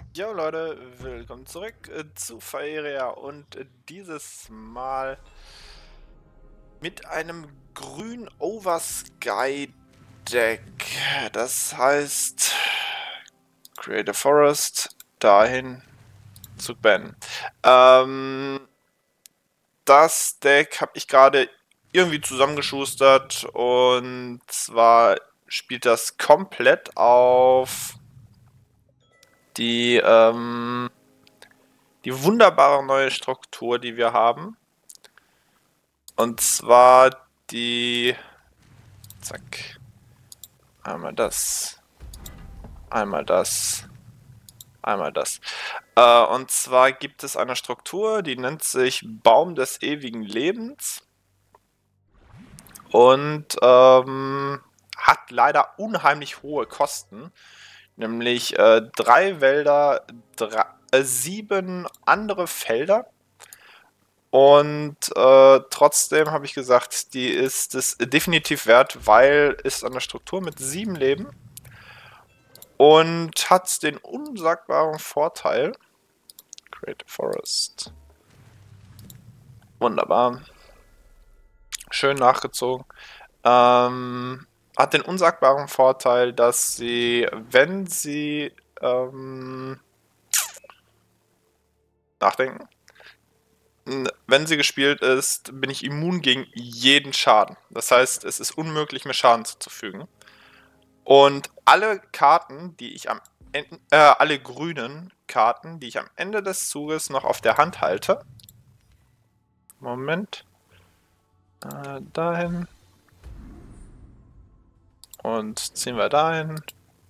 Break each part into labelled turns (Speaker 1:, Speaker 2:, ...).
Speaker 1: Jo Leute, willkommen zurück zu Faeria und dieses Mal mit einem grün Oversky Deck. Das heißt, Create a Forest dahin zu bannen. Das Deck habe ich gerade irgendwie zusammengeschustert und zwar spielt das komplett auf die die wunderbare neue Struktur, die wir haben. Und zwar die... Zack. Einmal das. Einmal das. Einmal das. Und zwar gibt es eine Struktur, die nennt sich Baum des ewigen Lebens. Und hat leider unheimlich hohe Kosten. Nämlich 3 Wälder, 7 andere Felder. Und trotzdem habe ich gesagt, die ist es definitiv wert, weil es an der Struktur mit 7 Leben und hat den unsagbaren Vorteil. Create a Forest. Wunderbar. Schön nachgezogen. Hat den unsagbaren Vorteil, dass sie, wenn sie nachdenken, wenn sie gespielt ist, bin ich immun gegen jeden Schaden. Das heißt, es ist unmöglich, mir Schaden zuzufügen. Und alle Karten, die ich am Ende, alle grünen Karten, die ich am Ende des Zuges noch auf der Hand halte. Moment. Dahin. Und ziehen wir dahin.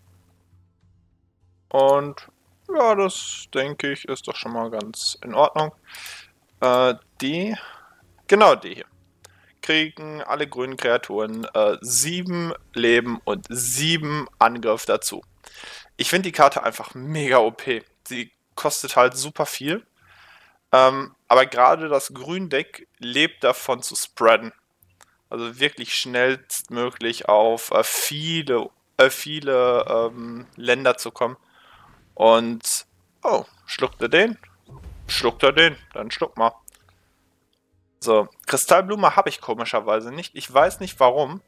Speaker 1: Und ja, das denke ich ist doch schon mal ganz in Ordnung. Die, genau die hier, kriegen alle grünen Kreaturen 7 Leben und 7 Angriff dazu. Ich finde die Karte einfach mega OP. Sie kostet halt super viel. Aber gerade das Gründeck lebt davon zu spreaden. Also wirklich schnellstmöglich auf viele Länder zu kommen. Und, oh, schluckt er den? Schluckt er den? Dann schluck mal. So, Kristallblume habe ich komischerweise nicht. Ich weiß nicht warum.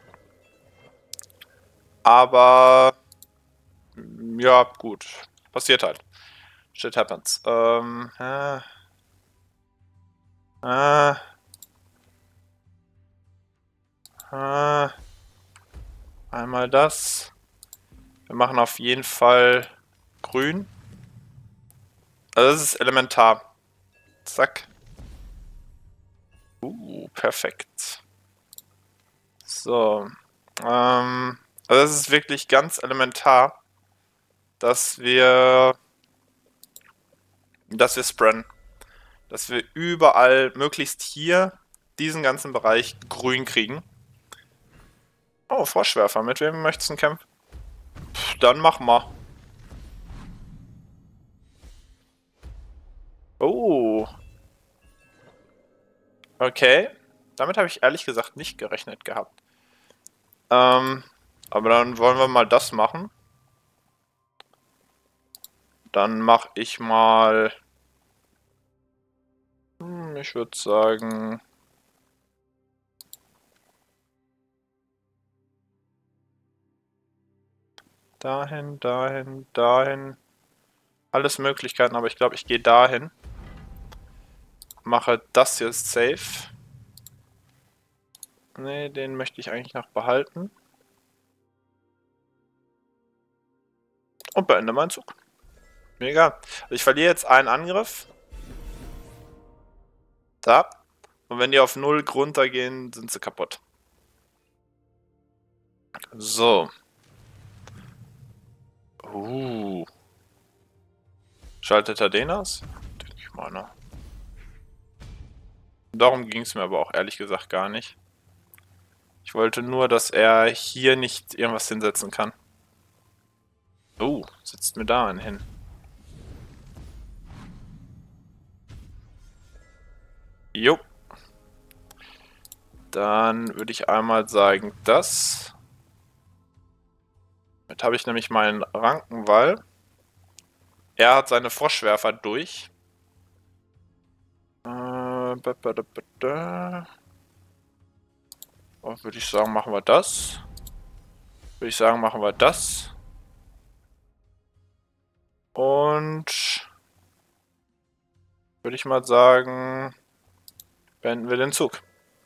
Speaker 1: Aber, ja, gut. Passiert halt. Shit happens. Äh, einmal das. Wir machen auf jeden Fall grün. Also das ist elementar. Zack. Perfekt. So. Also das ist wirklich ganz elementar, dass wir spreaden. Dass wir überall, möglichst hier, diesen ganzen Bereich grün kriegen. Oh, Froschwerfer. Mit wem möchtest du kämpfen? Dann mach mal. Oh. Okay. Damit habe ich ehrlich gesagt nicht gerechnet gehabt. Aber dann wollen wir mal das machen. Dann mache ich mal... ich würde sagen... dahin, dahin, dahin. Alles Möglichkeiten, aber ich glaube, ich gehe dahin. Mache das jetzt safe. Ne, den möchte ich eigentlich noch behalten. Und beende meinen Zug. Mega. Ich verliere jetzt einen Angriff. Da. Und wenn die auf 0 runtergehen, sind sie kaputt. So. Schaltet er den aus? Denke ich mal, ne? Darum ging es mir aber auch ehrlich gesagt gar nicht. Ich wollte nur, dass er hier nicht irgendwas hinsetzen kann. Setzt mir da einen hin. Jo. Dann würde ich einmal sagen, das. Damit habe ich nämlich meinen Rankenwall. Er hat seine Froschwerfer durch. Würde ich sagen, machen wir das. Würde ich sagen, machen wir das. Und würde ich mal sagen, beenden wir den Zug.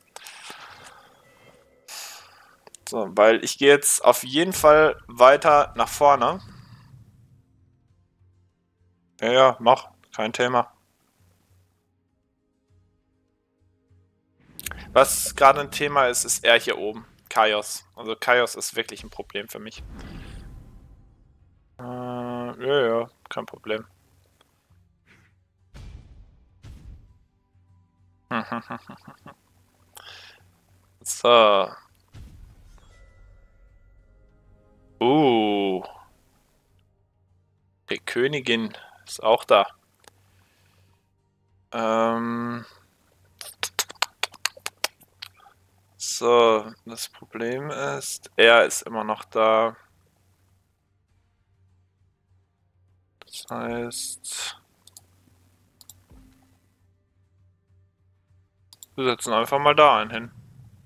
Speaker 1: So, weil ich gehe jetzt auf jeden Fall weiter nach vorne. Ja, ja, mach. Kein Thema. Was gerade ein Thema ist, ist er hier oben. Kaios. Also Kaios ist wirklich ein Problem für mich. Ja, ja, kein Problem. So. Die Königin ist auch da. So, das Problem ist, er ist immer noch da. Das heißt, wir setzen einfach mal da einen hin.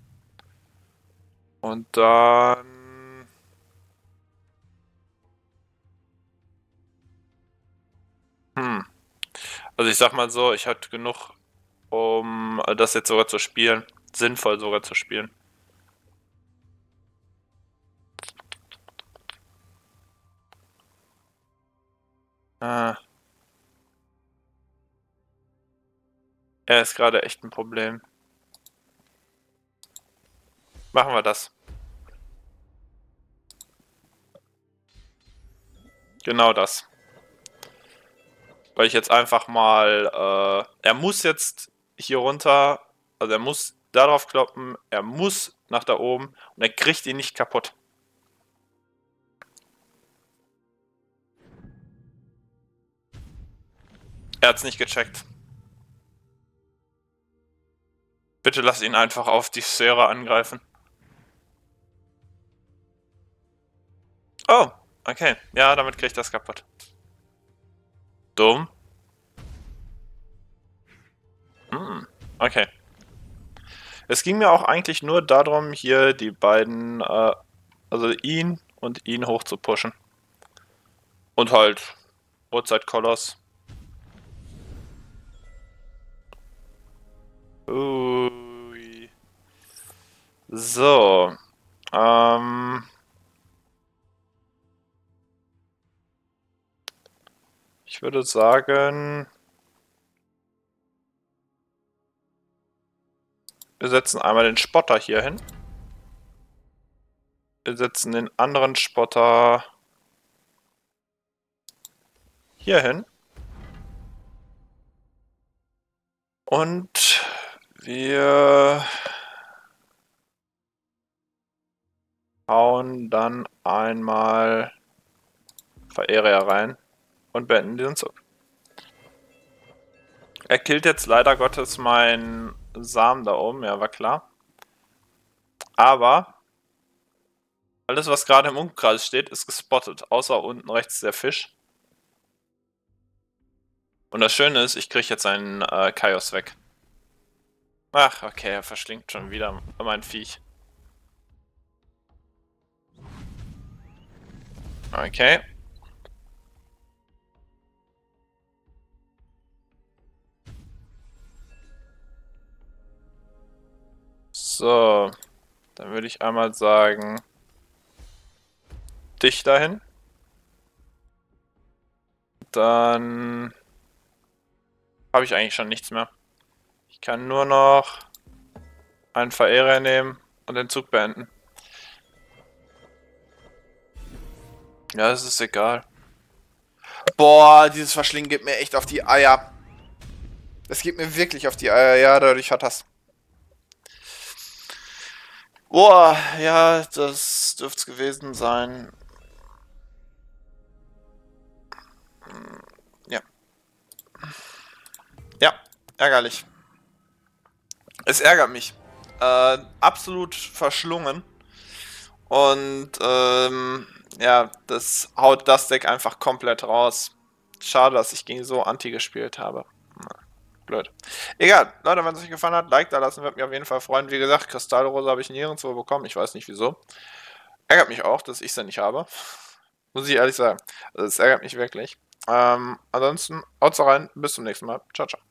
Speaker 1: Und dann... Also ich sag mal so, ich hatte genug, um das jetzt sogar zu spielen. Sinnvoll sogar zu spielen. Er ist gerade echt ein Problem. Machen wir das. Genau das. Weil ich jetzt einfach mal... er muss jetzt hier runter... Also er muss darauf kloppen. Er muss nach da oben. Und er kriegt ihn nicht kaputt. Er hat's nicht gecheckt. Bitte lass ihn einfach auf die Sphäre angreifen. Oh, okay. Ja, damit kriegt das kaputt. Dumm. Okay. Es ging mir auch eigentlich nur darum, hier die beiden, also ihn und ihn hoch zu pushen. Und halt Urzeitkoloss. Ui. So. Ich würde sagen, wir setzen einmal den Spotter hier hin. Wir setzen den anderen Spotter hier hin. Und wir hauen dann einmal Vereria rein und beenden den Zug. Er killt jetzt leider Gottes meinen Samen da oben, ja, war klar. Aber alles, was gerade im Umkreis steht, ist gespottet, außer unten rechts der Fisch. Und das Schöne ist, ich kriege jetzt einen Kaios weg. Ach, okay, er verschlingt schon wieder mein Viech. Okay. So, dann würde ich einmal sagen, dich dahin. Dann habe ich eigentlich schon nichts mehr. Ich kann nur noch einen Verehrer nehmen und den Zug beenden. Ja, das ist egal. Boah, dieses Verschlingen geht mir echt auf die Eier. Das geht mir wirklich auf die Eier. Ja, dadurch hat das. Boah, ja, das dürfte es gewesen sein. Ja. Ja, ärgerlich. Es ärgert mich. Absolut verschlungen. Und ja, das haut das Deck einfach komplett raus. Schade, dass ich gegen so Anti gespielt habe. Blöd. Egal, Leute, wenn es euch gefallen hat, Like da lassen, wird mich auf jeden Fall freuen. Wie gesagt, Kristallrose habe ich nirgendwo bekommen, ich weiß nicht wieso. Ärgert mich auch, dass ich sie nicht habe. Muss ich ehrlich sagen. Also, es ärgert mich wirklich. Ansonsten, haut rein, bis zum nächsten Mal. Ciao, ciao.